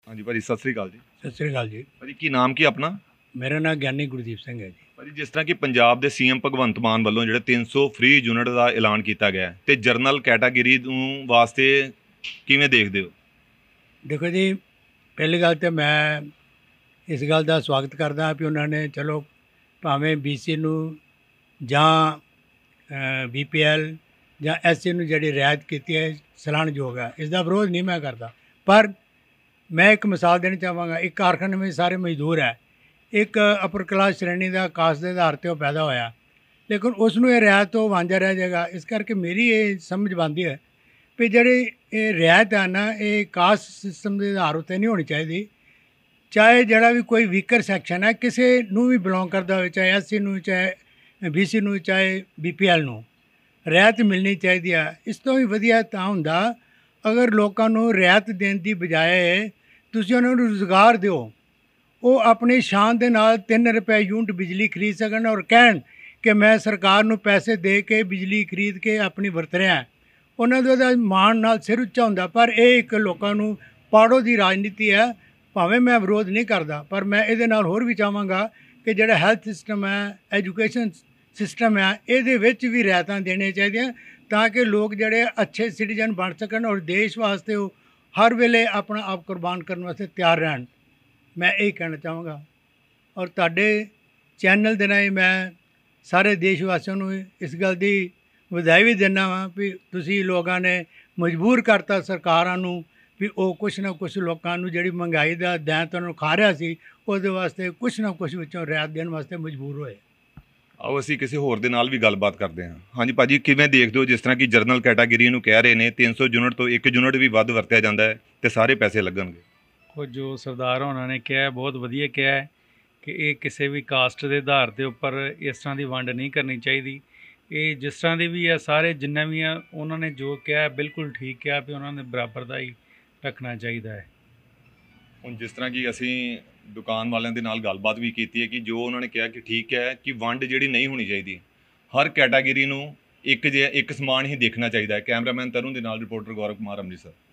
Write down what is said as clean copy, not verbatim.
ਹਾਂਜੀ ਭਾਜੀ, ਸਤਿ ਸ੍ਰੀ ਅਕਾਲ ਜੀ। ਸਤਿ ਸ੍ਰੀ ਅਕਾਲ ਜੀ। ਭਾਜੀ ਕੀ ਨਾਮ ਕੀ ਆਪਣਾ? ਮੇਰਾ ਨਾਮ ਗਿਆਨੀ ਗੁਰਦੀਪ ਸਿੰਘ ਹੈ ਜੀ। ਭਾਜੀ ਜਿਸ ਤਰ੍ਹਾਂ ਕਿ ਪੰਜਾਬ ਦੇ ਸੀਐਮ ਭਗਵੰਤ ਮਾਨ ਵੱਲੋਂ ਜਿਹੜੇ 300 ਫ੍ਰੀ ਯੂਨਿਟ ਦਾ ਐਲਾਨ ਕੀਤਾ ਗਿਆ ਹੈ ਤੇ ਜਰਨਲ ਕੈਟਾਗਰੀ ਨੂੰ ਵਾਸਤੇ ਕਿਵੇਂ ਦੇਖਦੇ ਹੋ? ਦੇਖੋ ਜੀ, ਪਹਿਲੀ ਗੱਲ ਤਾਂ ਮੈਂ ਇਸ ਗੱਲ ਦਾ ਸਵਾਗਤ ਕਰਦਾ ਵੀ ਉਹਨਾਂ ਨੇ ਚਲੋ ਭਾਵੇਂ BC ਨੂੰ ਜਾਂ BPL ਜਾਂ SC ਨੂੰ ਜਿਹੜੀ ਰਿਆਇਤ ਕੀਤੀ ਹੈ ਸਲਾਹਣਯੋਗ ਹੈ। ਇਸ ਦਾ ਵਿਰੋਧ ਨਹੀਂ ਮੈਂ ਕਰਦਾ, ਪਰ ਮੈਂ ਇੱਕ ਮਿਸਾਲ ਦੇਣੀ ਚਾਹਾਂਗਾ। ਇੱਕ ਕਾਰਖਾਨੇ ਵਿੱਚ ਸਾਰੇ ਮਜ਼ਦੂਰ ਹੈ, ਇੱਕ ਅਪਰ ਕਲਾਸ ਸ਼੍ਰੇਣੀ ਦਾ ਕਾਸਟ ਦੇ ਆਧਾਰ 'ਤੇ ਉਹ ਪੈਦਾ ਹੋਇਆ, ਲੇਕਿਨ ਉਸ ਨੂੰ ਇਹ ਰਿਆਇਤ ਤੋਂ ਵਾਂਝਾ ਰਹਿ ਜਾਏਗਾ। ਇਸ ਕਰਕੇ ਮੇਰੀ ਇਹ ਸਮਝ ਬਣਦੀ ਹੈ ਵੀ ਜਿਹੜੀ ਇਹ ਰਿਆਇਤ ਹੈ ਨਾ, ਇਹ ਕਾਸਟ ਸਿਸਟਮ ਦੇ ਆਧਾਰ ਉੱਤੇ ਨਹੀਂ ਹੋਣੀ ਚਾਹੀਦੀ। ਚਾਹੇ ਜਿਹੜਾ ਵੀ ਕੋਈ ਵੀਕਰ ਸੈਕਸ਼ਨ ਹੈ, ਕਿਸੇ ਨੂੰ ਵੀ ਬਿਲੋਂਗ ਕਰਦਾ ਹੋਵੇ, ਚਾਹੇ SC ਨੂੰ, ਚਾਹੇ BC ਨੂੰ, ਚਾਹੇ BPL ਨੂੰ, ਰਿਆਇਤ ਮਿਲਣੀ ਚਾਹੀਦੀ ਹੈ। ਇਸ ਤੋਂ ਵੀ ਵਧੀਆ ਤਾਂ ਹੁੰਦਾ ਅਗਰ ਲੋਕਾਂ ਨੂੰ ਰਿਆਇਤ ਦੇਣ ਦੀ ਬਜਾਏ ਤੁਸੀਂ ਉਹਨਾਂ ਨੂੰ ਰੁਜ਼ਗਾਰ ਦਿਓ, ਉਹ ਆਪਣੀ ਸ਼ਾਨ ਦੇ ਨਾਲ 3 ਰੁਪਏ ਯੂਨਿਟ ਬਿਜਲੀ ਖਰੀਦ ਸਕਣ ਔਰ ਕਹਿਣ ਕਿ ਮੈਂ ਸਰਕਾਰ ਨੂੰ ਪੈਸੇ ਦੇ ਕੇ ਬਿਜਲੀ ਖਰੀਦ ਕੇ ਆਪਣੀ ਵਰਤ ਰਿਹਾ। ਉਹਨਾਂ ਦਾ ਉਹਦਾ ਮਾਣ ਨਾਲ ਸਿਰ ਉੱਚਾ ਹੁੰਦਾ। ਪਰ ਇਹ ਇੱਕ ਲੋਕਾਂ ਨੂੰ ਪਾੜੋ ਦੀ ਰਾਜਨੀਤੀ ਹੈ। ਭਾਵੇਂ ਮੈਂ ਵਿਰੋਧ ਨਹੀਂ ਕਰਦਾ, ਪਰ ਮੈਂ ਇਹਦੇ ਨਾਲ ਹੋਰ ਵੀ ਚਾਹਾਂਗਾ ਕਿ ਜਿਹੜਾ ਹੈਲਥ ਸਿਸਟਮ ਹੈ, ਐਜੂਕੇਸ਼ਨ ਸਿਸਟਮ ਹੈ, ਇਹਦੇ ਵਿੱਚ ਵੀ ਰਿਆਇਤਾਂ ਦੇਣੀਆਂ ਚਾਹੀਦੀਆਂ ਤਾਂ ਕਿ ਲੋਕ ਜਿਹੜੇ ਅੱਛੇ ਸਿਟੀਜ਼ਨ ਬਣ ਸਕਣ ਔਰ ਦੇਸ਼ ਵਾਸਤੇ ਉਹ ਹਰ ਵੇਲੇ ਆਪਣਾ ਆਪ ਕੁਰਬਾਨ ਕਰਨ ਵਾਸਤੇ ਤਿਆਰ ਰਹਿਣ। ਮੈਂ ਇਹ ਕਹਿਣਾ ਚਾਹਾਂਗਾ ਔਰ ਤੁਹਾਡੇ ਚੈਨਲ ਦੇ ਰਾਹੀਂ ਮੈਂ ਸਾਰੇ ਦੇਸ਼ ਵਾਸੀਆਂ ਨੂੰ ਇਸ ਗੱਲ ਦੀ ਵਧਾਈ ਵੀ ਦਿੰਦਾ ਵਾਂ ਵੀ ਤੁਸੀਂ ਲੋਕਾਂ ਨੇ ਮਜਬੂਰ ਕਰਤਾ ਸਰਕਾਰਾਂ ਨੂੰ ਵੀ ਉਹ ਕੁਛ ਨਾ ਕੁਛ ਲੋਕਾਂ ਨੂੰ ਜਿਹੜੀ ਮਹਿੰਗਾਈ ਦਾ ਦੈਂਤ ਉਹਨਾਂ ਨੂੰ ਖਾ ਰਿਹਾ ਸੀ, ਉਹਦੇ ਵਾਸਤੇ ਕੁਛ ਨਾ ਕੁਛ ਵਿੱਚੋਂ ਰਿਆਇਤ ਦੇਣ ਵਾਸਤੇ ਮਜਬੂਰ ਹੋਏ। ਆਓ ਅਸੀਂ ਕਿਸੇ ਹੋਰ ਦੇ ਨਾਲ ਵੀ ਗੱਲਬਾਤ ਕਰਦੇ ਹਾਂ। ਹਾਂਜੀ ਭਾਜੀ, ਕਿਵੇਂ ਦੇਖਦੇ ਹੋ ਜਿਸ ਤਰ੍ਹਾਂ ਕਿ ਜਰਨਲ ਕੈਟਾਗਰੀ ਨੂੰ ਕਹਿ ਰਹੇ ਨੇ 300 ਯੂਨਿਟ ਤੋਂ 1 ਯੂਨਿਟ ਵੀ ਵੱਧ ਵਰਤਿਆ ਜਾਂਦਾ ਹੈ ਤੇ ਸਾਰੇ ਪੈਸੇ ਲੱਗਣਗੇ? ਉਹ ਜੋ ਸਰਦਾਰ ਹੋਣਾ ਨੇ ਕਿਹਾ ਬਹੁਤ ਵਧੀਆ ਕਿਹਾ ਹੈ ਕਿ ਇਹ ਕਿਸੇ ਵੀ ਕਾਸਟ ਦੇ ਆਧਾਰ ਦੇ ਉੱਪਰ ਇਸ ਤਰ੍ਹਾਂ ਦੀ ਵੰਡ ਨਹੀਂ ਕਰਨੀ ਚਾਹੀਦੀ। ਇਹ ਜਿਸ ਤਰ੍ਹਾਂ ਦੀ ਵੀ ਹੈ, ਸਾਰੇ ਜਿੰਨਾ ਵੀ ਆ ਉਹਨਾਂ ਨੇ ਜੋ ਕਿਹਾ ਬਿਲਕੁਲ ਠੀਕ ਕਿਹਾ ਵੀ ਉਹਨਾਂ ਨੇ ਬਰਾਬਰ ਦਾ ਹੀ ਰੱਖਣਾ ਚਾਹੀਦਾ ਹੈ। ਹੁਣ ਜਿਸ ਤਰ੍ਹਾਂ ਕਿ ਅਸੀਂ ਦੁਕਾਨ ਵਾਲਿਆਂ ਦੇ ਨਾਲ ਗੱਲਬਾਤ ਵੀ ਕੀਤੀ ਹੈ ਕਿ ਜੋ ਉਹਨਾਂ ਨੇ ਕਿਹਾ ਕਿ ਠੀਕ ਹੈ ਕਿ ਵੰਡ ਜਿਹੜੀ ਨਹੀਂ ਹੋਣੀ ਚਾਹੀਦੀ, ਹਰ ਕੈਟਾਗਰੀ ਨੂੰ ਇੱਕ ਸਮਾਨ ਹੀ ਦੇਖਣਾ ਚਾਹੀਦਾ ਹੈ। ਕੈਮਰਾਮੈਨ ਤਰੁਣ ਦੇ ਨਾਲ ਰਿਪੋਰਟਰ ਗੌਰਵ ਕੁਮਾਰ, ਅੰਮ੍ਰਿਤਸਰ।